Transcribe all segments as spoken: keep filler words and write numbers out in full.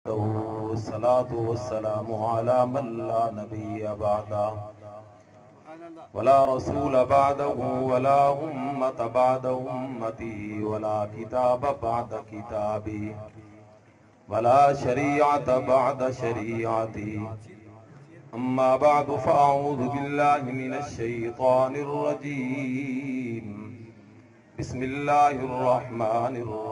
الصلاة والسلام على من لا نبي بعده ولا رسول بعده ولا أمة بعد أمتي ولا كتاب بعد كتابي ولا شريعة بعد شريعتي أما بعد فأعوذ بالله من الشيطان الرجيم بسم الله الرحمن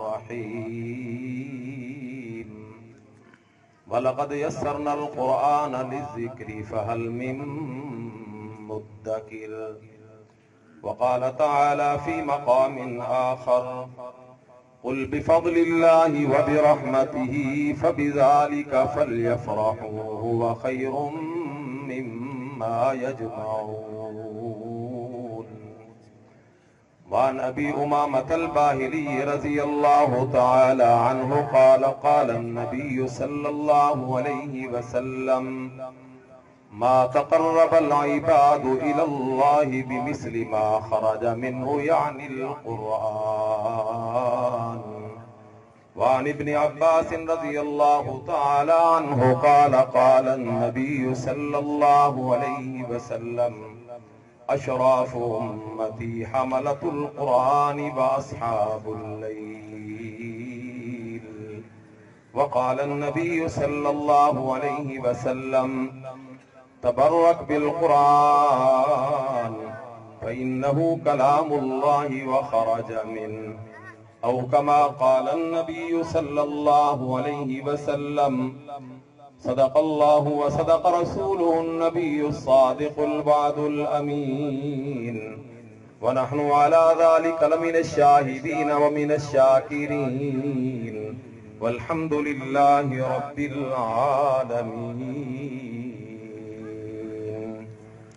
الرحيم وَلَقَدْ يَسَّرْنَا الْقُرْآنَ لِلذِّكْرِ فَهَلْ مِن مُّدَّكِرٍ وقال تعالى في مقام آخر قل بفضل الله وبرحمته فبذلك فليفرحوا هو خير مما يجمعون وعن أبي أمامة الباهلي رضي الله تعالى عنه قال قال النبي صلى الله عليه وسلم ما تقرب العباد إلى الله بمثل ما خرج منه يعني القرآن وعن ابن عباس رضي الله تعالى عنه قال قال النبي صلى الله عليه وسلم أشراف أمتي حملة القرآن وأصحاب الليل وقال النبي صلى الله عليه وسلم تبرك بالقرآن فإنه كلام الله وخرج منه أو كما قال النبي صلى الله عليه وسلم صدق الله وصدق رسوله النبي الصادق الوعد الأمين ونحن على ذلك لمن الشاهدين ومن الشاكرين والحمد لله رب العالمين.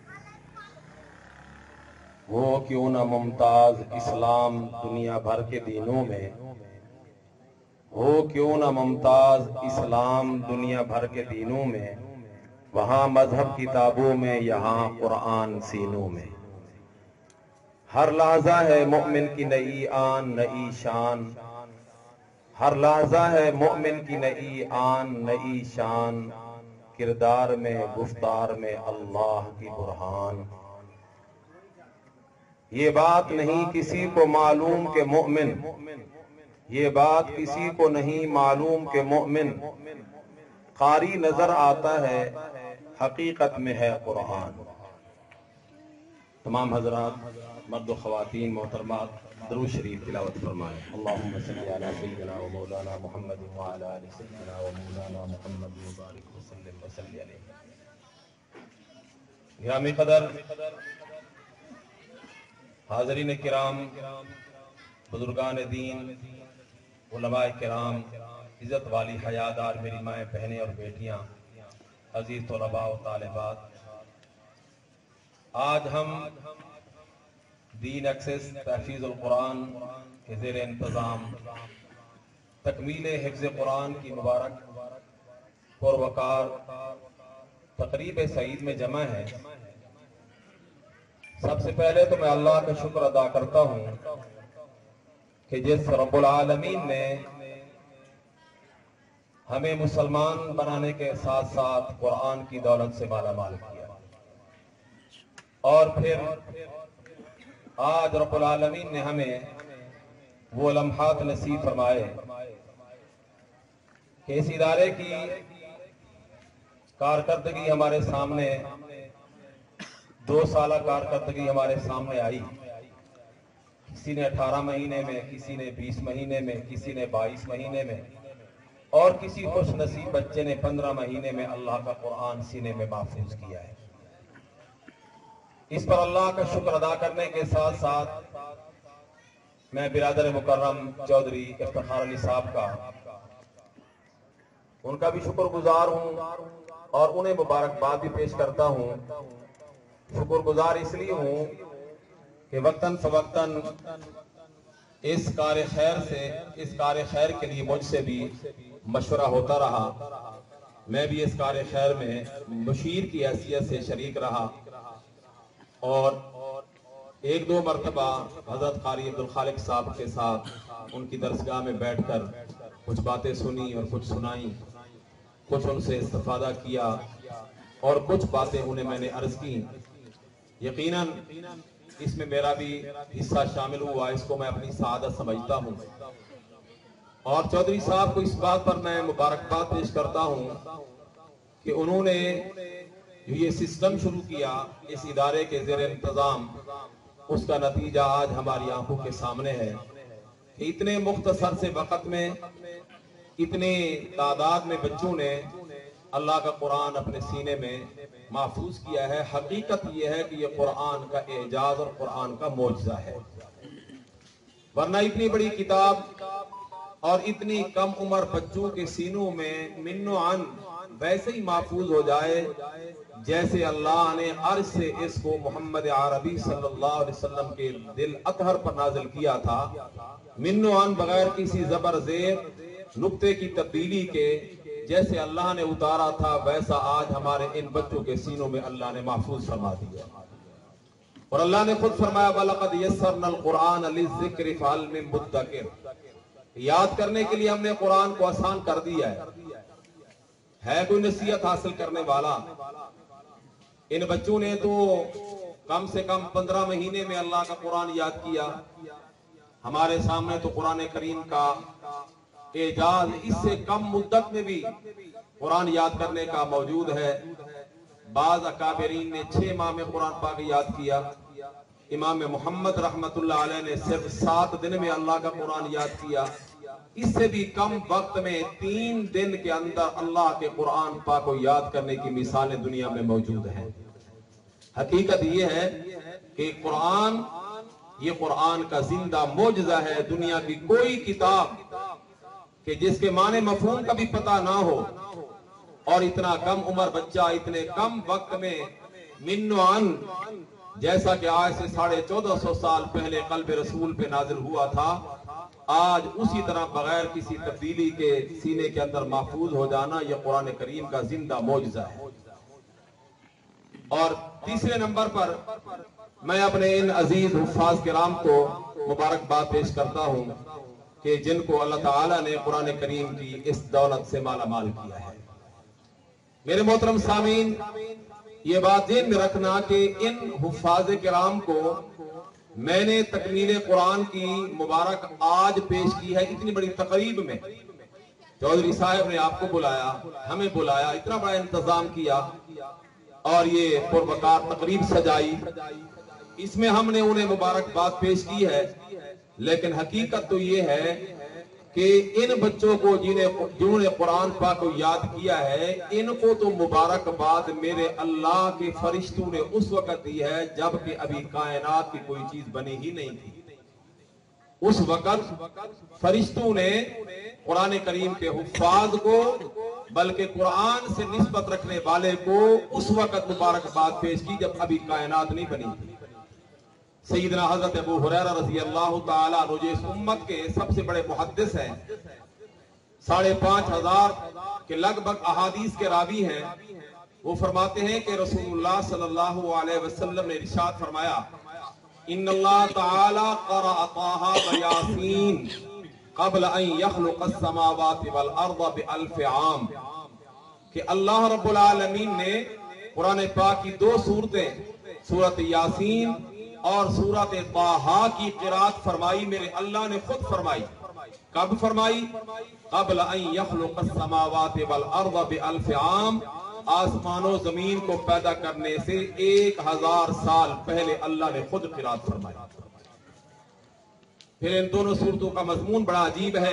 وہ کیوں نہ ممتاز اسلام دنیا بھر کے دینوں میں ہو کیوں نہ ممتاز اسلام دنیا بھر کے دینوں میں وہاں مذہب کتابوں میں یہاں قرآن سینوں میں ہر لحظہ ہے مومن کی نئی آن نئی شان ہر لحظہ ہے مومن کی نئی آن نئی شان کردار میں گفتار میں اللہ کی برہان یہ بات نہیں کسی کو معلوم کہ مومن یہ بات کسی کو نہیں معلوم کہ مومن قاری نظر آتا ہے حقیقت میں ہے قرآن. تمام حضرات مرد و خواتین محترمات درود شریف تلاوت فرمائیں. اللہم صلی علی سیدنا و مولانا محمد وعلی آل سیدنا و مولانا محمد مبارک وسلم وسلم علیہ. گرامی قدر حاضرین کرام بزرگان دین علماء کرام عزت والی حیادار میری مائیں بہنیں اور بیٹیاں عزیز طلباء و طالبات آج ہم دین ایکسس تحفیظ القرآن کے زیر انتظام تکمیل حفظ قرآن کی مبارک پروقار تقریب سعید میں جمع ہے. سب سے پہلے تو میں اللہ کا شکر ادا کرتا ہوں کہ جس رب العالمین نے ہمیں مسلمان بنانے کے ساتھ ساتھ قرآن کی دولت سے مالا مال کیا اور پھر آج رب العالمین نے ہمیں وہ لمحات نصیب فرمائے کہ اس ادارے کی کارکردگی ہمارے سامنے دو سالہ کارکردگی ہمارے سامنے آئی. کسی نے اٹھارہ مہینے میں کسی نے بیس مہینے میں کسی نے بائیس مہینے میں اور کسی خوش نصیب بچے نے پندرہ مہینے میں اللہ کا قرآن سینے میں محفوظ کیا ہے. اس پر اللہ کا شکر ادا کرنے کے ساتھ ساتھ میں برادر مکرم چودھری افتخار علی صاحب کا ان کا بھی شکر گزار ہوں اور انہیں مبارکباد بھی پیش کرتا ہوں. شکر گزار اس لیے ہوں کہ وقتاً فوقتاً اس کار خیر سے اس کار خیر کے لیے مجھ سے بھی مشورہ ہوتا رہا. میں بھی اس کار خیر میں مشیر کی حیثیت سے شریک رہا اور ایک دو مرتبہ حضرت قاری عبدالخالق صاحب کے ساتھ ان کی درسگاہ میں بیٹھ کر کچھ باتیں سنی اور کچھ سنائیں. کچھ ان سے استفادہ کیا اور کچھ باتیں انہیں میں نے عرض کی۔ یقیناً اس میں میرا بھی حصہ شامل ہوا، اس کو میں اپنی سعادت سمجھتا ہوں، اور چودھری صاحب کو اس بات پر میں مبارکباد پیش کرتا ہوں کہ انہوں نے جو یہ سسٹم شروع کیا اس ادارے کے زیر انتظام، اس کا نتیجہ آج ہماری آنکھوں کے سامنے ہے کہ اتنے مختصر سے وقت میں اتنے تعداد میں بچوں نے اللہ کا قرآن اپنے سینے میں محفوظ کیا ہے۔ حقیقت یہ ہے کہ یہ قرآن کا اعجاز اور قرآن کا معجزہ ہے، ورنہ اتنی بڑی کتاب اور اتنی کم عمر بچوں کے سینوں میں من و عن ویسے ہی محفوظ ہو جائے جیسے اللہ نے عرش سے اس کو محمد عربی صلی اللہ علیہ وسلم کے دل اطہر پر نازل کیا تھا، من و عن بغیر کسی زبر زیر نقطے کی تبدیلی کے جیسے اللہ نے اتارا تھا، ویسا آج ہمارے ان بچوں کے سینوں میں اللہ نے محفوظ فرما دیا۔ اور اللہ نے خود فرمایا وَلَقَدْ يَسَّرْنَا الْقُرْآنَ لِلذِّكْرِ فَهَلْ مِن مُدَّكِرٍ، یاد کرنے کے لیے ہم نے قرآن کو آسان کر دیا ہے، ہے کوئی نصیحت حاصل کرنے والا؟ ان بچوں نے تو کم سے کم پندرہ مہینے میں اللہ کا قرآن یاد کیا۔ ہمارے سامنے تو قرآن کریم کا اعجاز اس سے کم مدت میں بھی قرآن یاد کرنے کا موجود ہے۔ بعض اکابرین نے چھ ماہ میں قرآن پاک یاد کیا، امام محمد رحمت اللہ علیہ نے صرف سات دن میں اللہ کا قرآن یاد کیا، اس سے بھی کم وقت میں تین دن کے اندر اللہ کے قرآن پاک کو یاد کرنے کی مثالیں دنیا میں موجود ہیں۔ حقیقت یہ ہے کہ قرآن یہ قرآن کا زندہ معجزہ ہے۔ دنیا کی کوئی کتاب کہ جس کے معنی مفہوم کا بھی پتہ نہ ہو اور اتنا کم عمر بچہ اتنے کم وقت میں من و عن جیسا کہ آج سے ساڑھے چودہ سو سال پہلے قلب رسول پہ نازل ہوا تھا، آج اسی طرح بغیر کسی تبدیلی کے سینے کے اندر محفوظ ہو جانا یہ قرآن کریم کا زندہ معجزہ ہے۔ اور تیسرے نمبر پر میں اپنے ان عزیز حفاظ کرام کو مبارکباد پیش کرتا ہوں کہ جن کو اللہ تعالیٰ نے قرآن کریم کی اس دولت سے مالا مال کیا ہے۔ میرے محترم سامعین، یہ بات ذہن میں رکھنا کہ ان حفاظ کرام کو میں نے تکمیل قرآن کی مبارک آج پیش کی ہے اتنی بڑی تقریب میں۔ چودھری صاحب نے آپ کو بلایا، ہمیں بلایا، اتنا بڑا انتظام کیا اور یہ پروقار تقریب سجائی، اس میں ہم نے انہیں مبارکباد پیش کی ہے، لیکن حقیقت تو یہ ہے کہ ان بچوں کو جنہوں نے قرآن پاک کو یاد کیا ہے، ان کو تو مبارکباد میرے اللہ کے فرشتوں نے اس وقت دی ہے جبکہ ابھی کائنات کی کوئی چیز بنی ہی نہیں تھی۔ اس وقت فرشتوں نے قرآن کریم کے حفاظ کو بلکہ قرآن سے نسبت رکھنے والے کو اس وقت مبارکباد پیش کی جب ابھی کائنات نہیں بنی تھی۔ سیدنا حضرت ابو ہریرہ رضی اللہ تعالیٰ عنہ جو اس امت کے سب سے بڑے محدث ہیں، ساڑھے پانچ ہزار کے لگ بھگ احادیث کے راوی ہیں، وہ فرماتے ہیں کہ رسول اللہ صلی اللہ علیہ وسلم نے ارشاد فرمایا ان اللہ تعالی قرأ طٰہٰ ویاسین قبل ان یخلق السماوات والارض بألف عام، کہ اللہ رب العالمین نے قرآن پاک کی دو سورتیں سورت یاسین اور سورت طٰہٰ کی قرات فرمائی، میرے اللہ نے خود فرمائی۔ کب فرمائی؟ قبل ان یخلق السماوات والارض بألف عام، آسمان و زمین کو پیدا کرنے سے ایک ہزار سال پہلے اللہ نے خود قرات فرمائی۔ پھر ان دونوں سورتوں کا مضمون بڑا عجیب ہے۔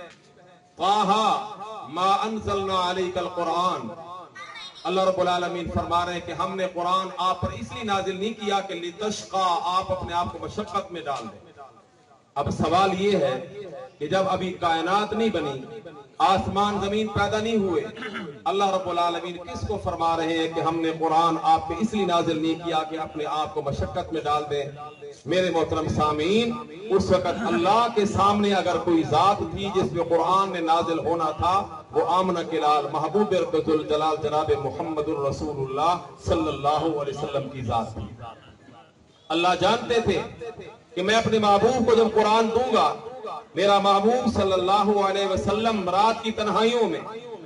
طٰہٰ ما انزلنا علیک القرآن، اللہ رب العالمین فرما رہے ہیں کہ ہم نے قرآن آپ پر اس لیے نازل نہیں کیا کہ لتشقا، آپ اپنے آپ کو مشقت میں ڈال دیں۔ اب سوال یہ ہے کہ جب ابھی کائنات نہیں بنی، آسمان زمین پیدا نہیں ہوئے، اللہ رب العالمین کس کو فرما رہے ہیں کہ ہم نے قرآن آپ پہ اس لیے نازل نہیں کیا کہ اپنے آپ کو مشقت میں ڈال دیں؟ میرے محترم سامعین، اس وقت اللہ کے سامنے اگر کوئی ذات تھی جس پہ قرآن نے نازل ہونا تھا، وہ آمنہ کے لال محبوب رب الجلال جناب محمد الرسول اللہ صلی اللہ علیہ وسلم کی ذات تھی۔ اللہ جانتے تھے کہ میں اپنے محبوب کو جب قرآن دوں گا، میرا محبوب صلی اللہ علیہ وسلم رات کی تنہائیوں میں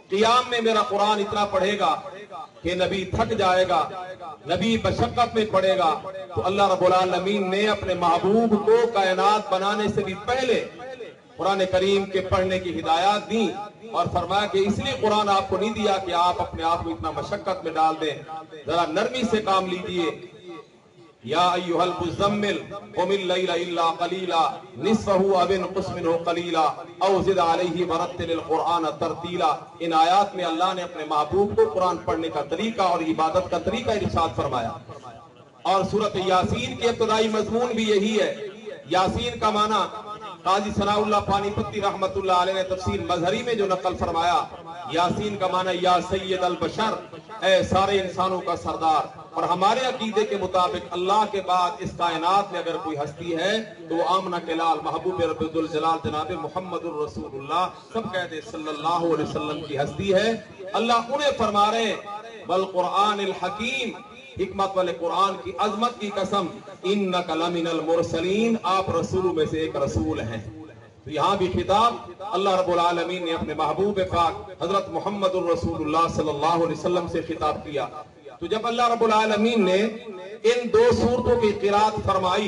قیام میں میرا قرآن اتنا پڑھے گا کہ نبی تھک جائے گا، نبی مشقت میں پڑے گا، تو اللہ رب العالمین نے اپنے محبوب کو کائنات بنانے سے بھی پہلے قرآن کریم کے پڑھنے کی ہدایات دی اور فرمایا کہ اس لیے قرآن آپ کو نہیں دیا کہ آپ اپنے آپ کو اتنا مشقت میں ڈال دیں، ذرا نرمی سے کام لیجئے۔ یا ایھا المزمل قم اللیل الا قلیلا نصفہ او انقص منہ قلیلا او زد علیہ ورتل القرآن ترتیلا۔ ان آیات میں اللہ نے اپنے محبوب کو قرآن پڑھنے کا طریقہ اور عبادت کا طریقہ ارشاد فرمایا۔ اور سورۃ یاسین کے ابتدائی مضمون بھی یہی ہے۔ یاسین کا معنی قاضی ثناء اللہ پانی پتی رحمت اللہ علیہ نے تفسیر مظہری میں جو نقل فرمایا، یاسین کا معنی یا سید البشر، اے سارے انسانوں کا سردار۔ اور ہمارے عقیدے کے مطابق اللہ کے بعد اس کائنات میں اگر کوئی ہستی ہے تو وہ آمنہ کے لال محبوب رب ذوالجلال جناب محمد الرسول اللہ سب کہتے صلی اللہ علیہ وسلم کی ہستی ہے۔ اللہ انہیں فرما رہے ہیں والقرآن الحکیم، حکمت والے قرآن کی عظمت کی قسم، انک لمن المرسلین، آپ رسولوں میں سے ایک رسول ہیں۔ تو یہاں بھی خطاب اللہ رب العالمین نے اپنے محبوب پاک حضرت محمد الرسول اللہ صلی اللہ علیہ وسلم سے خطاب کیا۔ تو جب اللہ رب العالمین نے ان دو سورتوں کی قرات فرمائی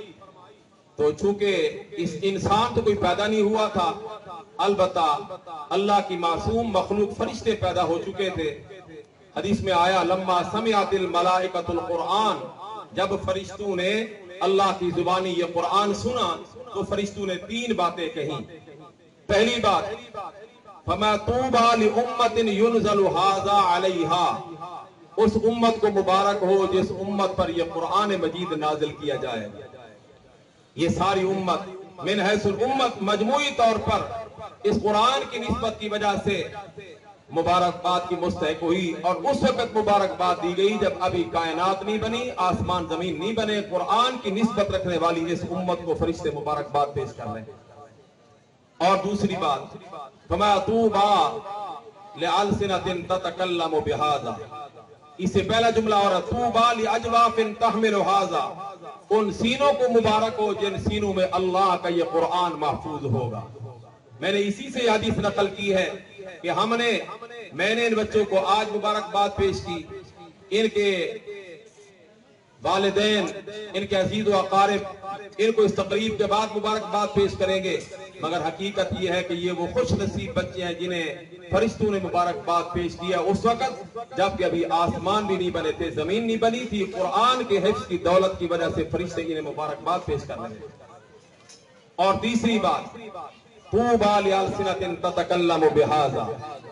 تو چونکہ اس انسان تو کوئی پیدا نہیں ہوا تھا، البتہ اللہ کی معصوم مخلوق فرشتے پیدا ہو چکے تھے۔ حدیث میں آیا لما سمعت الملائکۃ القرآن، جب فرشتوں نے اللہ کی زبانی یہ قرآن سنا تو فرشتوں نے تین باتیں کہیں۔ پہلی بات فما طوبى لأمة ينزل هذا عليها، اس امت کو مبارک ہو جس امت پر یہ قرآن مجید نازل کیا جائے۔ یہ ساری امت من حیث الامت مجموعی طور پر اس قرآن کی نسبت کی وجہ سے مبارکباد کی مستحق ہوئی، اور اس وقت مبارکباد دی گئی جب ابھی کائنات نہیں بنی، آسمان زمین نہیں بنے، قرآن کی نسبت رکھنے والی اس امت کو فرشتے مبارکباد پیش کر رہے ہیں۔ اور دوسری بات فما طوبى لألسنة تتكلم بهذا، اس سے پہلا جملہ اور طوبى لأجواف تحمل هذا، ان سینوں کو مبارک ہو جن سینوں میں اللہ کا یہ قرآن محفوظ ہوگا۔ میں نے اسی سے یہ حدیث نقل کی ہے کہ ہم نے میں نے ان بچوں کو آج مبارکباد پیش کی، ان کے والدین، ان کے عزیز و اقارب ان کو اس تقریب کے بعد مبارکباد پیش کریں گے، مگر حقیقت یہ ہے کہ یہ وہ خوش نصیب بچے ہیں جنہیں فرشتوں نے مبارکباد پیش کیا اس وقت جب کہ ابھی آسمان بھی نہیں بنے تھے، زمین نہیں بنی تھی، قرآن کے حفظ کی دولت کی وجہ سے فرشتے انہیں مبارکباد پیش کر رہے ہیں۔ اور تیسری بات طوبى لألسنة تتكلم بهذا،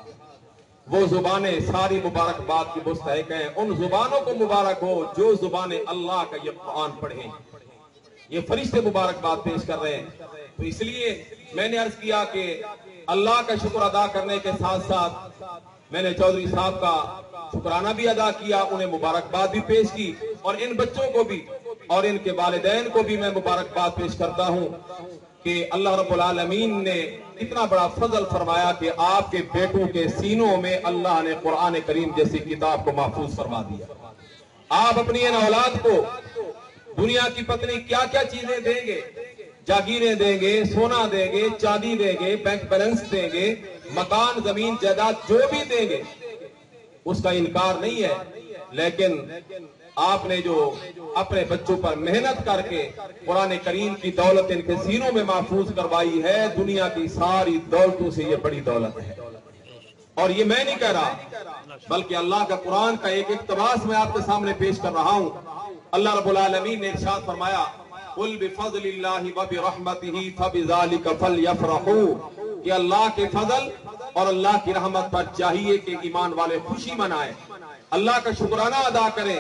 وہ زبانیں ساری مبارکباد کی مستحق ہیں، ان زبانوں کو مبارک ہو جو زبانیں اللہ کا یہ قرآن پڑھیں۔ یہ فرشتے مبارکباد پیش کر رہے ہیں۔ تو اس لیے میں نے عرض کیا کہ اللہ کا شکر ادا کرنے کے ساتھ ساتھ میں نے چودھری صاحب کا شکرانہ بھی ادا کیا، انہیں مبارکباد بھی پیش کی، اور ان بچوں کو بھی اور ان کے والدین کو بھی میں مبارکباد پیش کرتا ہوں کہ اللہ رب العالمین نے اتنا بڑا فضل فرمایا کہ آپ کے بیٹوں کے سینوں میں اللہ نے قرآن کریم جیسی کتاب کو محفوظ فرما دیا۔ آپ اپنی ان اولاد کو دنیا کی پتنی کیا کیا چیزیں دیں گے، جاگیریں دیں گے، سونا دیں گے، چاندی دیں گے، بینک بیلنس دیں گے، مکان زمین جائیداد جو بھی دیں گے اس کا انکار نہیں ہے، لیکن آپ نے جو اپنے بچوں پر محنت کر کے قرآن کریم کی دولت ان کے سینوں میں محفوظ کروائی ہے، دنیا کی ساری دولتوں سے یہ بڑی دولت ہے۔ اور یہ میں نہیں کہہ رہا بلکہ اللہ کا قرآن کا ایک اقتباس میں آپ کے سامنے پیش کر رہا ہوں۔ اللہ رب العالمین نے ارشاد فرمایا قل بفضل اللہ وبرحمتہ فبذلک فلیفرحوا، کہ اللہ کے فضل اور اللہ کی رحمت پر چاہیے کہ ایمان والے خوشی منائیں، اللہ کا شکرانہ ادا کریں۔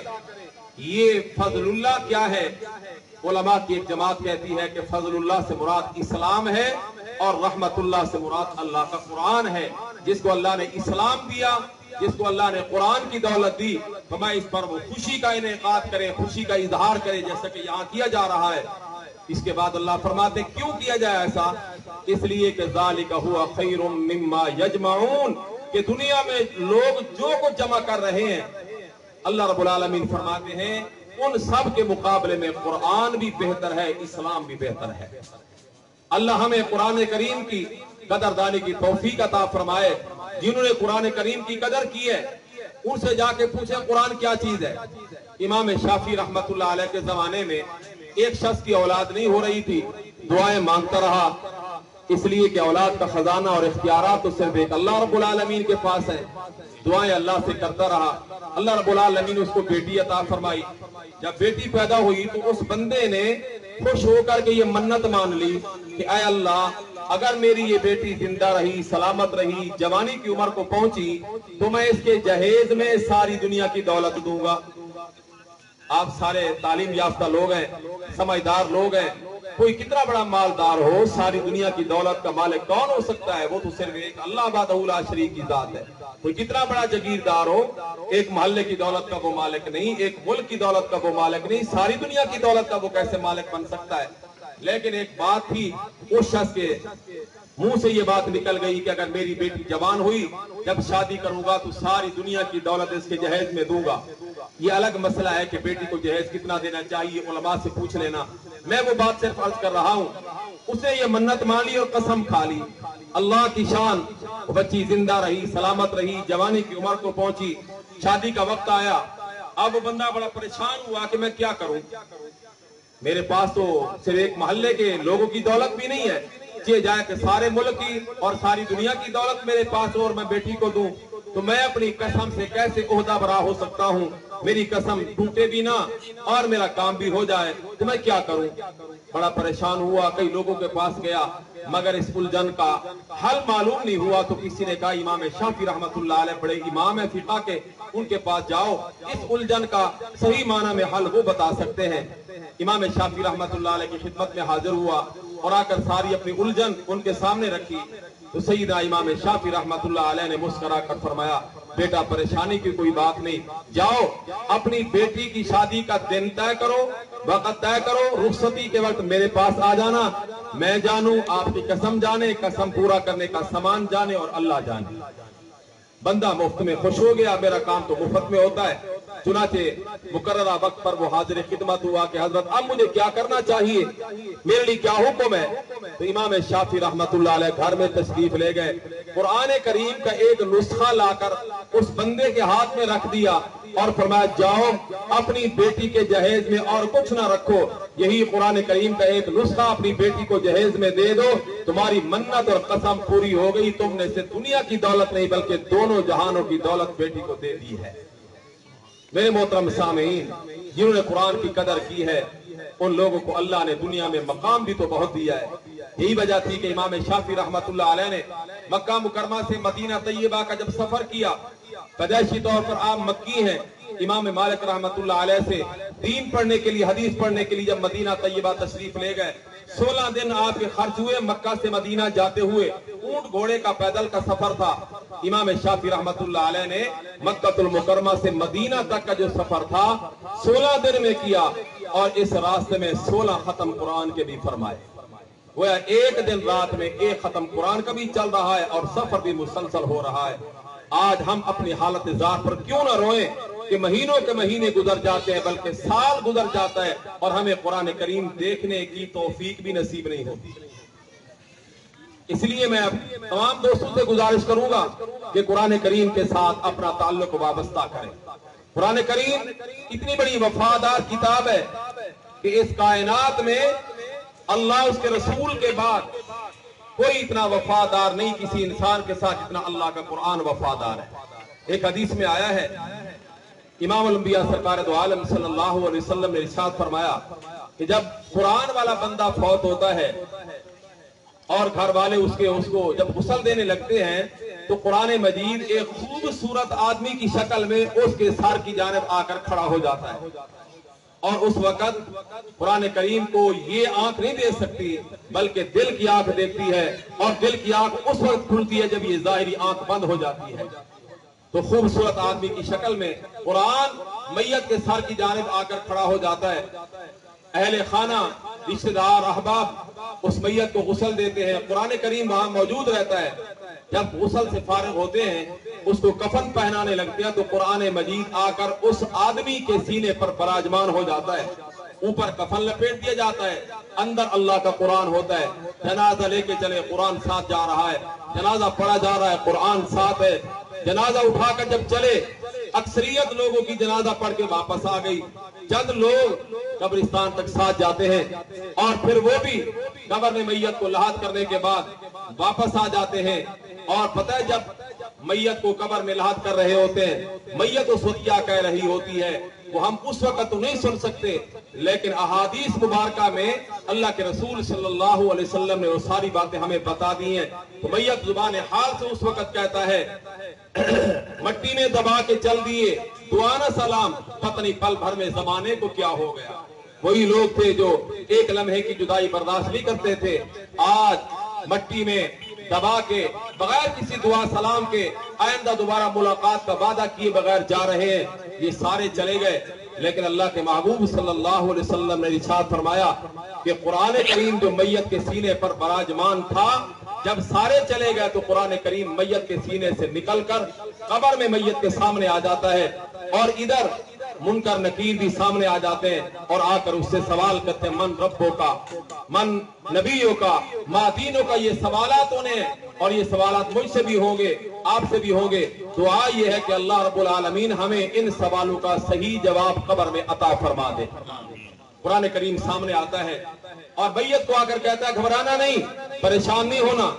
یہ فضل اللہ کیا ہے؟ علماء کی ایک جماعت کہتی ہے کہ فضل اللہ سے مراد اسلام ہے اور رحمت اللہ سے مراد اللہ کا قرآن ہے۔ جس کو اللہ نے اسلام دیا، جس کو اللہ نے قرآن کی دولت دی، فرمایا اس پر وہ خوشی کا انعقاد کرے، خوشی کا اظہار کرے، جیسا کہ یہاں کیا جا رہا ہے۔ اس کے بعد اللہ فرماتے کیوں کیا جائے ایسا؟ اس لیے کہ ذالک ھو خیر مما یجمعون، کہ دنیا میں لوگ جو کچھ جمع کر رہے ہیں اللہ رب العالمین فرماتے ہیں ان سب کے مقابلے میں قرآن بھی بہتر ہے، اسلام بھی بہتر ہے۔ اللہ ہمیں قرآن کریم کی قدردانی کی توفیق عطا فرمائے۔ जिन्होंने कुरान करीम की कदर की है, उनसे जाके पूछे कुरान क्या चीज है। इमाम शाफी रहमतुल्लाह अलैह के जमाने में एक शख्स की औलाद नहीं हो रही थी, दुआएं मांगता रहा, इसलिए कि औलाद का खजाना और इख्तियारात तो सिर्फ एक अल्लाह रब्बुल आलमीन के पास है। दुआएं अल्लाह से करता रहा, अल्लाह रब्बुल आलमीन ने उसको बेटी अता फरमाई। जब बेटी पैदा हुई तो उस बंदे ने खुश होकर के ये मन्नत मान ली कि ऐ अल्लाह, अगर मेरी ये बेटी जिंदा रही, सलामत रही, जवानी की उम्र को पहुंची, तो मैं इसके जहेज में सारी दुनिया की दौलत दूंगा। आप सारे तालीम याफ्ता लोग हैं, समझदार लोग हैं, कोई कितना बड़ा मालदार हो, सारी दुनिया की दौलत का मालिक कौन हो सकता है? वो तो सिर्फ एक अल्लाह वहदहू ला शरीक की जात है। कोई कितना बड़ा जागीरदार हो, एक मोहल्ले की दौलत का वो मालिक नहीं, एक मुल्क की दौलत का वो मालिक नहीं, सारी दुनिया की दौलत का वो कैसे मालिक बन सकता है? लेकिन एक बात थी, उस शख्स के मुंह से ये बात निकल गई कि अगर मेरी बेटी जवान हुई, जब शादी करूंगा तो सारी दुनिया की दौलत इसके जहेज में दूंगा। ये अलग मसला है कि बेटी को जहेज कितना देना चाहिए, उलमा से पूछ लेना। मैं वो बात सिर्फ अर्ज कर रहा हूँ, उसे ये मन्नत मान ली और कसम खा ली, अल्लाह की शान, बच्ची जिंदा रही, सलामत रही, जवानी की उम्र को पहुंची, शादी का वक्त आया। अब बंदा बड़ा परेशान हुआ कि मैं क्या करूं, मेरे पास तो सिर्फ एक मोहल्ले के लोगों की दौलत भी नहीं है, ये जाए कि सारे मुल्क की और सारी दुनिया की दौलत मेरे पास हो और मैं बेटी को दूं, तो मैं अपनी कसम से कैसे ओहदा बरा हो सकता हूं? मेरी कसम टूटे भी ना और मेरा काम भी हो जाए, तो मैं क्या करूं? बड़ा परेशान हुआ, कई लोगों के पास गया, मगर इस उलझन का हल मालूम नहीं हुआ। तो किसी ने कहा इमाम शाफी रहमतुल्लाह अलैह बड़े इमाम है फिक़ह के, उनके पास जाओ, इस उलझन का सही माना में हल वो बता सकते हैं। इमाम शाफी रहमतुल्लाह अलैह की खिदमत में हाजिर हुआ और आकर सारी अपनी उलझन उनके सामने रखी। तो सैयदा इमाम शाफी रहमतुल्लाह अलैह ने मुस्कुरा कर फरमाया, बेटा परेशानी की कोई बात नहीं, जाओ अपनी बेटी की शादी का दिन तय करो, वक्त तय करो, रुखसती के वक्त मेरे पास आ जाना, मैं जानूं, आपकी कसम जाने, कसम पूरा करने का सामान जाने और अल्लाह जाने। बंदा मुफ्त में खुश हो गया, मेरा काम तो मुफ्त में होता है। चुनाचे मुकर्ररा वक्त पर वो हाजिर खिदमत हुआ कि हजरत अब मुझे क्या करना चाहिए, मेरे लिए क्या हुक्म है? तो इमाम शाफी रहमतुल्लाह अलैह घर में तशरीफ ले गए, कुरान करीम का एक नुस्खा लाकर उस बंदे के हाथ में रख दिया और फरमाया, जाओ अपनी बेटी के जहेज में और कुछ ना रखो, यही कुरान करीम का एक नुस्खा अपनी बेटी को जहेज में दे दो, तुम्हारी मन्नत और कसम पूरी हो गई, तुमने सिर्फ दुनिया की दौलत नहीं बल्कि दोनों जहानों की दौलत बेटी को दे दी है। मेरे मोहतरम सामीन, जिन्होंने कुरान की कदर की है, उन लोगों को अल्लाह ने दुनिया में मकाम भी तो बहुत दिया है। यही वजह थी कि इमाम शाफी रहमतुल्लाह अलैह ने मक्का मुकरमा से मदीना तैयबा का जब सफर किया, पैदाइशी तौर पर आप मक्की हैं, इमाम मालिक रहमतुल्लाह अलैह से दीन पढ़ने के लिए, हदीस पढ़ने के लिए जब मदीना तैयबा तशरीफ ले गए, सोलह दिन आपके खर्च हुए मक्का से मदीना जाते हुए, ऊंट घोड़े का पैदल का सफर था। इमाम शाफी रहमतुल्लाह अलैह ने मक्कातुल मुकर्रमा से मदीना तक का जो सफर था सोलह दिन में किया और इस रास्ते में सोलह खत्म कुरान के भी फरमाए। वो एक दिन रात में एक खत्म कुरान का भी चल रहा है और सफर भी मुसलसल हो रहा है। आज हम अपनी हालत ज़ात पर क्यों ना रोएं कि महीनों के महीने गुजर जाते हैं, बल्कि साल गुजर जाता है और हमें कुरान करीम देखने की तौफीक भी नसीब नहीं होती। इसलिए मैं तमाम दोस्तों से गुजारिश करूंगा कि कुरान करीम के साथ अपना ताल्लुक वाबस्ता करें। कुरान करीम इतनी बड़ी वफादार किताब है कि इस कायनात में अल्लाह उसके रसूल के बाद कोई इतना वफादार नहीं किसी इंसान के साथ जितना अल्लाह का कुरान वफादार है। एक हदीस में आया है, इमाम अल-अंबिया सरकार दो आलम सल्लल्लाहु अलैहि वसल्लम ने इरशाद फरमाया कि जब कुरान वाला बंदा फौत होता है और घर वाले उसके उसको जब गुस्ल देने लगते हैं तो कुरान मजीद एक खूबसूरत आदमी की शक्ल में उसके सर की जानिब आकर खड़ा हो जाता है और उस वक्त कुरान करीम को ये आंख नहीं देख सकती बल्कि दिल की आंख देखती है और दिल की आंख उस वक्त खुलती है जब ये जाहिरी आंख बंद हो जाती है। तो खूबसूरत आदमी की शक्ल में कुरान मैयत के सर की जानिब आकर खड़ा हो जाता है। अहले खाना, रिश्तेदार, अहबाब उस मैयत को गुस्ल देते हैं, कुरान करीम वहां मौजूद रहता है। जब गुस्ल से फारिग होते हैं उसको कफन पहनाने लगते हैं तो कुरान मजीद आकर उस आदमी के सीने पर बराजमान हो जाता है। ऊपर कफन लपेट दिया जाता है, अंदर अल्लाह का कुरान होता है। जनाजा लेके चले, कुरान साथ जा रहा है, जनाजा पढ़ा जा रहा है, कुरान साथ है, जनाजा उठाकर जब चले, अक्सरियत लोगों की जनाजा पढ़ के वापस आ गई। चंद लोग कब्रिस्तान तक साथ जाते हैं और फिर वो भी कब्र में मैयत को लहाद करने के बाद वापस आ जाते हैं। और पता है जब मैयत को कब्र में लहाद कर रहे होते हैं, मैयत उस वक्त क्या कह रही होती है वो हम उस वक्त तो नहीं सुन सकते, लेकिन अहादीस मुबारका में अल्लाह के रसूल सल्लल्लाहु अलैहि वसल्लम ने वो सारी बातें हमें बता दी हैं। तो मैयत जुबान हाल से उस वक्त कहता है मट्टी में दबा के चल दिए, दुआ न सलाम, पत्नी पल भर में जमाने को क्या हो गया। वही लोग थे जो एक लम्हे की जुदाई बर्दाश्त नहीं करते थे, आज मट्टी में दबा के बगैर किसी दुआ सलाम के आइंदा दोबारा मुलाकात का वादा किए बगैर जा रहे हैं। ये सारे चले गए, लेकिन अल्लाह के महबूब सल्लल्लाहु अलैहि वसल्लम ने इरशाद फरमाया कि कुरान करीम जो मैयत के सीने पर बराजमान था, जब सारे चले गए तो कुरान करीम मैयत के सीने से निकलकर कब्र में मैयत के सामने आ जाता है और इधर मुनकर नकीर भी सामने आ जाते हैं और आकर उससे सवाल करते हैं, मन रब्बों का, मन नबियों का, मादीनों का। ये सवालात उन्हें और ये सवालात मुझसे भी होंगे, आपसे भी होंगे। दुआ ये है कि अल्लाह रब्बुल आलमीन हमें इन सवालों का सही जवाब कब्र में अता फरमा दे। कुरान करीम सामने आता है और मैयत को आकर कहता है घबराना नहीं, परेशान नहीं होना।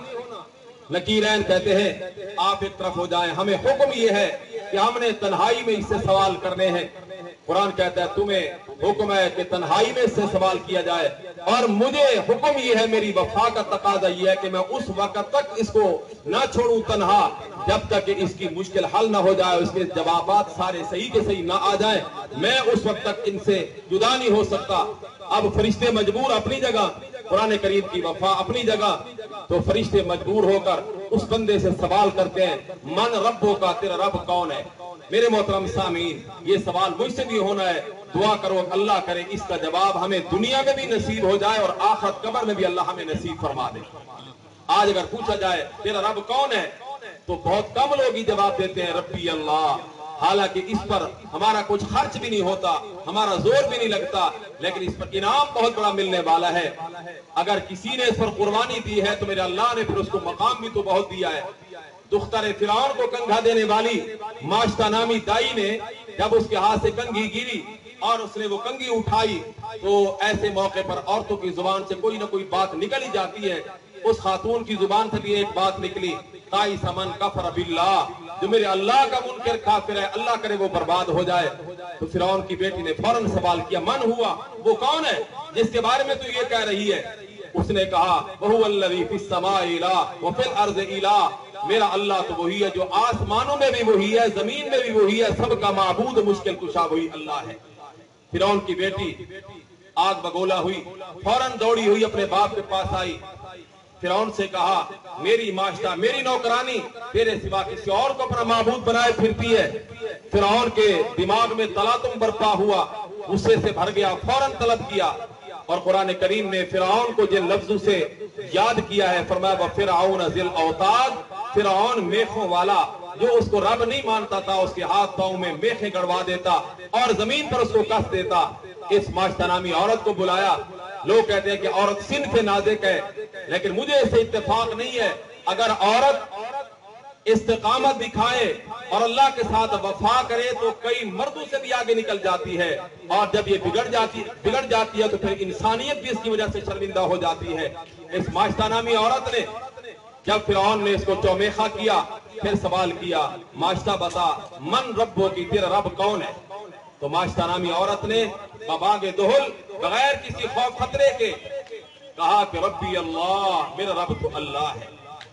नकीरैन कहते हैं आप एक तरफ हो जाएं, हमें हुक्म ये है कि हमने तन्हाई में इससे सवाल करने हैं। कुरान कहता है तुम्हें हुक्म है कि तन्हाई में इससे सवाल किया जाए और मुझे हुक्म ये है, मेरी वफा का तकाजा ये है कि मैं उस वक्त तक इसको ना छोड़ूं तन्हा जब तक कि इसकी मुश्किल हल ना हो जाए, उसके जवाबात सारे सही के सही ना आ जाए, मैं उस वक्त तक इनसे जुदा नहीं हो सकता। अब फरिश्ते मजबूर अपनी जगह, कुरान करीम की वफा अपनी जगह, तो फरिश्ते मजबूर होकर उस बंदे से सवाल करते हैं, मन रब्बों का, तेरा रब कौन है। मेरे मोहतरम सामीन, ये सवाल मुझसे भी होना है। दुआ करो अल्लाह करे इसका जवाब हमें दुनिया में भी नसीब हो जाए और आखिरत कब्र में भी अल्लाह हमें नसीब फरमा दे। आज अगर पूछा जाए तेरा रब कौन है, तो बहुत कम लोग ही जवाब देते हैं रब्बी अल्लाह। हालांकि इस पर हमारा कुछ खर्च भी नहीं होता, हमारा जोर भी नहीं लगता, लेकिन इस पर इनाम बहुत बड़ा मिलने वाला है। अगर किसी ने इस पर कुर्बानी दी है तो मेरे अल्लाह ने फिर उसको मकाम भी तो बहुत दिया है। दुख्तर फिरौन को कंघा देने वाली माश्ता नामी दाई ने जब उसके हाथ से कंघी गिरी और उसने वो कंघी उठाई, तो ऐसे मौके पर औरतों की जुबान से कोई ना कोई बात निकल ही जाती है। उस खातून की जुबान से भी एक बात निकली, ताई समन कफर बिल्लाह, जो मेरे अल्लाह का मुनकर काफिर है, अल्लाह करे वो बर्बाद हो जाए। तो फिरौन की बेटी ने फौरन सवाल किया, मन हुआ वो कौन है जिसके बारे में तू ये कह रही है। उसने कहा वहु अल्लज़ी फिस समाई इला व फिल अर्ज़ इला, मेरा अल्लाह तो वही है जो आसमानों में भी वही है, जमीन में भी वही है, सबका माबूद मुश्किल कुशा वही अल्लाह है। फिरौन की बेटी आग बगोला हुई, फौरन दौड़ी हुई अपने बाप के पास आई, फिरौन से कहा मेरी माश्ता, मेरी नौकरानी तेरे सिवा किसी और को अपना माबूद बनाए फिरती है। फिरौन के दिमाग में तलातुम बर्पा हुआ, गुस्से से भर गया, फौरन तलब किया और कुरान करीम ने फिरौन को जिन लफ्जों से याद किया है, फरमाया व फिरऔन ज़िल औताद, फिरौन मेखों वाला जो उसको रब नहीं मानता था, उसके हाथ पांव में मेखें गड़वा देता और जमीन पर उसको कस देता। इस माश्ता नामी औरत को बुलाया। लोग कहते हैं कि औरत सिन्फ नाज़िक है, लेकिन मुझे इससे इत्तेफाक नहीं है। अगर औरत इस्तिकामत दिखाए और अल्लाह के साथ वफा करे तो कई मर्दों से भी आगे निकल जाती है, और जब ये बिगड़ जाती बिगड़ जाती है तो फिर इंसानियत भी इसकी वजह से शर्मिंदा हो जाती है। इस माश्ता नामी औरत ने जब फिरौन ने इसको चौमेखा किया, फिर सवाल किया, माश्ता बता मन रब्बो की, तेरा रब कौन है। तो माश्ता नामी औरत ने बबागे दोहल बगैर किसी खौफ खतरे के कहा कि रब्बी अल्लाह, मेरा रब तो अल्लाह है।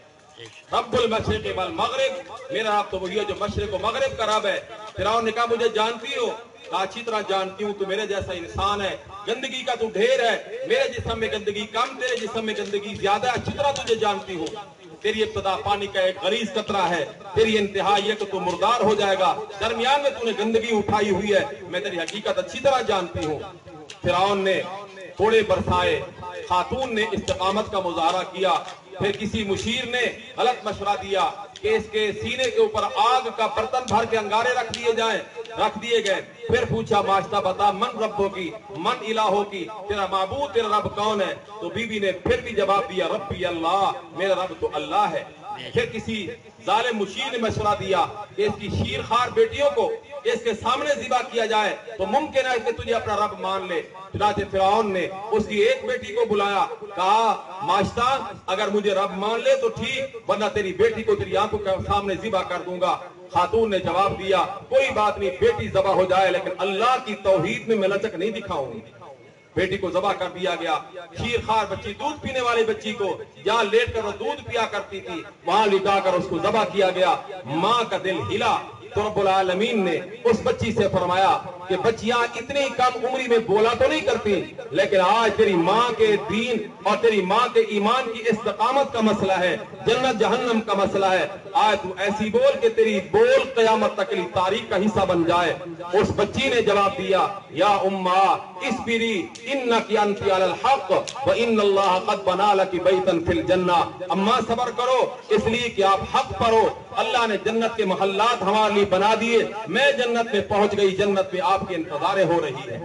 रब्बुल मशरिक़ वल मग़रिब, मेरा रब तो वही है जो मशरिक़ और मग़रिब का रब है। फिरौन ने कहा मुझे जानती हो? कहा अच्छी तरह जानती हूँ, तू मेरे जैसा इंसान है, गंदगी का तू ढेर है, मेरे जिस्म में गंदगी कम, तेरे जिस्म में गंदगी ज्यादा, अच्छी तरह तुझे जानती हूँ। तेरी इब्तदा पानी का एक गरीज कतरा है, तेरी इंतहा ये कि तू मुर्दार हो जाएगा, दरमियान में तूने गंदगी उठाई हुई है, मैं तेरी हकीकत अच्छी तरह जानती हूँ। फिरौन ने थोड़े बरसाए, खातून ने इस्तिकामत का मुजाहरा किया, फिर किसी मुशीर ने गलत मशवरा दिया कि इसके सीने के ऊपर आग का बर्तन भर के अंगारे रख दिए जाएं, रख दिए गए। फिर पूछा माश्ता बता मन रब्बो की, मन इलाहो की, तेरा माबूद, तेरा रब कौन है। तो बीबी ने फिर भी जवाब दिया रब्बी अल्लाह, मेरा रब तो अल्लाह है। پھر کسی ظالم مشیر نے مشورہ دیا کہ اس کی شیر خار بیٹیوں کو اس کے سامنے ذبح کیا جائے تو ممکن ہے کہ تجھے اپنا رب مان لے۔ چنانچہ فرعون نے اس کی ایک بیٹی کو بلایا، کہا ماشتا اگر مجھے رب مان لے تو ٹھیک، ورنہ تیری بیٹی کو تیری آنکھوں کے سامنے ذبح کر دوں گا۔ خاتون نے جواب دیا کوئی بات نہیں، بیٹی ذبح ہو جائے لیکن اللہ کی توحید میں میں لچک نہیں دکھاؤں گی۔ بیٹی کو ذبح کر دیا گیا۔ شیر خار بچی، دودھ پینے والی بچی کو جہاں لیٹ کر وہ دودھ پیا کرتی تھی وہاں لٹا کر اس کو ذبح کیا گیا۔ ماں کا دل ہلا تو رب العالمین نے اس بچی سے فرمایا کہ بچیاں اتنی کم عمری میں بولا تو نہیں کرتی، لیکن آج تیری ماں کے دین اور تیری ماں کے ایمان کی استقامت کا مسئلہ ہے، جنت جہنم کا مسئلہ ہے، آج تو ایسی بول کہ تیری بول قیامت تک کی تاریخ کا حصہ بن جائے۔ اس بچی نے جواب دیا یا امّا اصبری انکی انتی علی الحق وان اللہ قد بنا لکی بیتا فی الجنہ، اماں صبر کرو اس لیے کہ آپ حق پر ہو، اللہ نے جنت کے محلات ہمارے لیے بنا دیے، میں جنت میں پہنچ گئی، جنت میں آپ کے انتظاریں ہو رہی ہے۔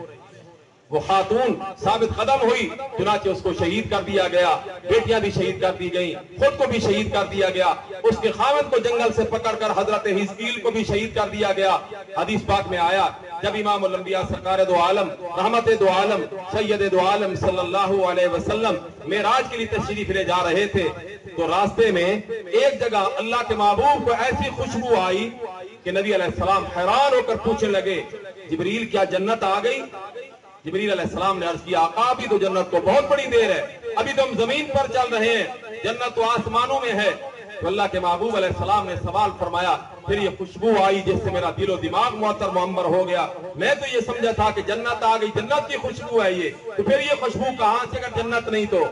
وہ خاتون ثابت قدم ہوئی، چنانچہ اس کو شہید کر دیا گیا، بیٹیاں بھی شہید کر دی گئیں، خود کو بھی شہید کر دیا گیا، اس کے خاوند کو جنگل سے پکڑ کر حضرت حزقیل کو بھی شہید کر دیا گیا۔ حدیث پاک میں آیا جب امام الانبیاء سرکار دو عالم رحمت دو عالم سید دو عالم صلی اللہ علیہ وسلم معراج کے لیے تشریف لے جا رہے تھے تو راستے میں ایک جگہ اللہ کے محبوب کو ایسی خوشبو آئی کہ نبی علیہ السلام حیران ہو کر پوچھنے لگے جبریل کیا جنت آ گئی؟ جبریل علیہ السلام نے عرض کیا آقا ابھی تو جنت کو بہت بڑی دیر ہے، ابھی تو ہم زمین پر چل رہے ہیں، جنت تو آسمانوں میں ہے۔ تو اللہ کے محبوب علیہ السلام نے سوال فرمایا پھر یہ خوشبو آئی جس سے میرا دل و دماغ معطر معمر ہو گیا، میں تو یہ سمجھا تھا کہ جنت آ گئی، جنت کی خوشبو ہے یہ، تو پھر یہ خوشبو کہاں سے اگر جنت نہیں تو؟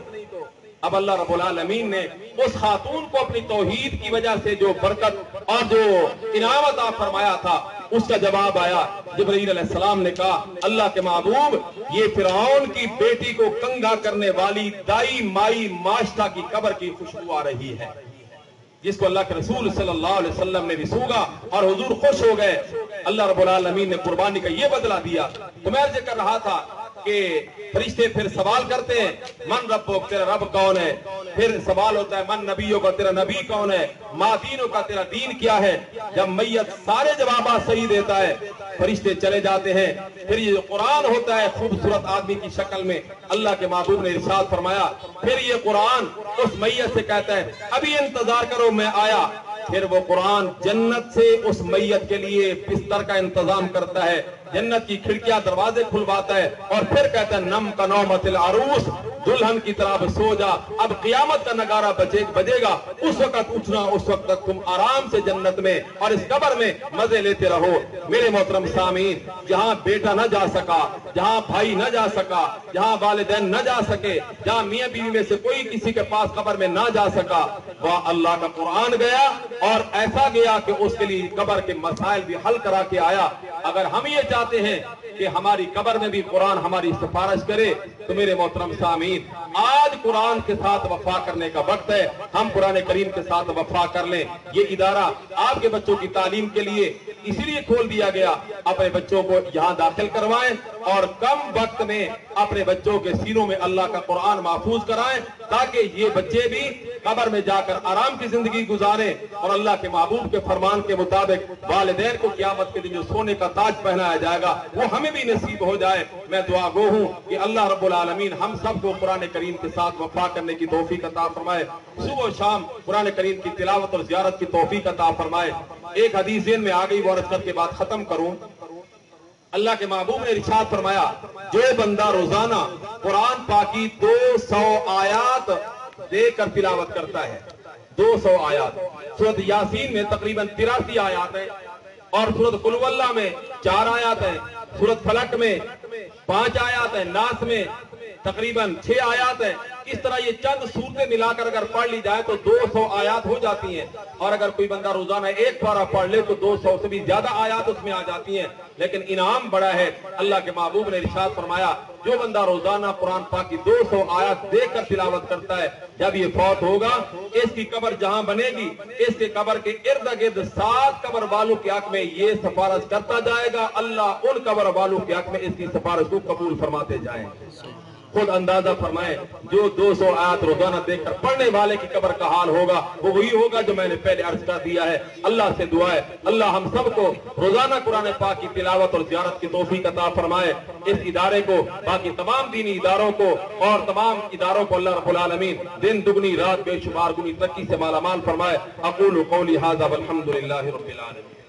اب اللہ رب العالمین نے اس خاتون کو اپنی توحید کی وجہ سے جو برکت اور جو انعام عطا فرمایا تھا اس کا جواب آیا۔ جبرائیل علیہ السلام نے کہا اللہ کے محبوب یہ فرعون کی بیٹی کو کنگا کرنے والی دائی مائی ماشتا کی قبر کی خوشبو آ رہی ہے، جس کو اللہ کے رسول صلی اللہ علیہ وسلم نے بھی سونگا اور حضور خوش ہو گئے۔ اللہ رب العالمین نے قربانی کا یہ بدلہ دیا۔ تو میں عرض کر رہا تھا کہ فرشتے پھر سوال کرتے ہیں من ربک، تیرا رب کون ہے؟ پھر سوال ہوتا ہے من نبیوں کا، تیرا نبی کون ہے؟ ما دینوں کا، تیرا دین کیا ہے؟ جب میت سارے جوابات صحیح دیتا ہے فرشتے چلے جاتے ہیں۔ پھر یہ جو قرآن ہوتا ہے خوبصورت آدمی کی شکل میں، اللہ کے محبوب نے ارشاد فرمایا پھر یہ قرآن اس میت سے کہتا ہے ابھی انتظار کرو میں آیا۔ پھر وہ قرآن جنت سے اس میت کے لیے بستر کا انتظام کرتا ہے، جنت کی کھڑکیاں دروازے کھلواتا ہے اور پھر کہتا ہے نم کا نومت العروس، دلہن کی طرح سو جا، اب قیامت کا نگارہ بجے بجے گا، اس وقت اٹھنا، اس وقت تک تم آرام سے جنت میں اور اس قبر میں مزے لیتے رہو۔ میرے محترم سامعین، جہاں بیٹا نہ جا سکا، جہاں بھائی نہ جا سکا، جہاں والدین نہ جا سکے، جہاں میاں بیوی میں سے کوئی کسی کے پاس قبر میں نہ جا سکا، وہ اللہ کا قرآن گیا اور ایسا گیا کہ اس کے لیے قبر کے مسائل بھی حل کرا کے آیا۔ اگر ہم یہ چاہتے ہیں کہ ہماری قبر میں بھی قرآن ہماری سفارش کرے تو میرے محترم سامعین آج قرآن کے ساتھ وفا کرنے کا وقت ہے، ہم قرآن کریم کے ساتھ وفا کر لیں۔ یہ ادارہ آپ کے بچوں کی تعلیم کے لیے اسی لیے کھول دیا گیا، اپنے بچوں کو یہاں داخل کروائیں اور کم وقت میں اپنے بچوں کے سینوں میں اللہ کا قرآن محفوظ کرائیں تاکہ یہ بچے بھی قبر میں جا کر آرام کی زندگی گزاریں اور اللہ کے محبوب کے فرمان کے مطابق والدین کو قیامت کے دن جو سونے کا تاج پہنایا جائے گا وہ ہمیں بھی نصیب ہو جائے۔ میں دعا گو ہوں کہ اللہ رب العالمین ہم سب کو قرآن کریم کے ساتھ وفا کرنے کی توفیق عطا فرمائے، صبح و شام قرآن کریم کی تلاوت اور زیارت کی توفیق عطا فرمائے۔ ایک حدیث ذہن میں آ گئی، وہ عرض کر کے بعد ختم کروں۔ اللہ کے محبوب نے ارشاد فرمایا جو بندہ روزانہ قرآن پاک کی دو سو آیات دے کر تلاوت کرتا ہے، دو سو آیات، سورۃ یاسین میں تقریباً تراسی آیات ہیں اور سورۃ قل ہو اللہ میں چار آیات ہیں، سورۃ فلق میں پانچ آیات ہیں، ناس میں تقریباً چھ آیات ہیں۔ اس طرح یہ چند سورتیں ملا کر اگر پڑھ لی جائے تو دو سو آیات ہو جاتی ہیں، اور اگر کوئی بندہ روزانہ ایک پارہ پڑھ لے تو دو سو سے بھی زیادہ آیات اس میں آ جاتی ہیں، لیکن انعام بڑا ہے۔ اللہ کے محبوب نے ارشاد فرمایا جو بندہ روزانہ قرآن پاک کی دو سو آیات دیکھ کر تلاوت کرتا ہے جب یہ فوت ہوگا اس کی قبر جہاں بنے گی اس کے قبر کے ارد گرد سات قبر والوں کے حق میں یہ سفارش کرتا جائے گا، اللہ ان قبر والوں کے حق میں اس کی سفارش کو قبول فرماتے جائیں۔ خود اندازہ فرمائیں جو دو سو آیات روزانہ دیکھ کر پڑھنے والے کی قبر کا حال ہوگا وہ وہی ہوگا جو میں نے پہلے عرض کر دیا ہے۔ اللہ سے دعا ہے اللہ ہم سب کو روزانہ قرآن پاک کی تلاوت اور زیارت کی توفیق عطا فرمائے۔ اس ادارے کو، باقی تمام دینی اداروں کو اور تمام اداروں کو اللہ رب العالمین دن دگنی رات بے شمار گنی ترقی سے مالا مال فرمائے۔ اقول قولی ھذا والحمد للہ رب العالمین۔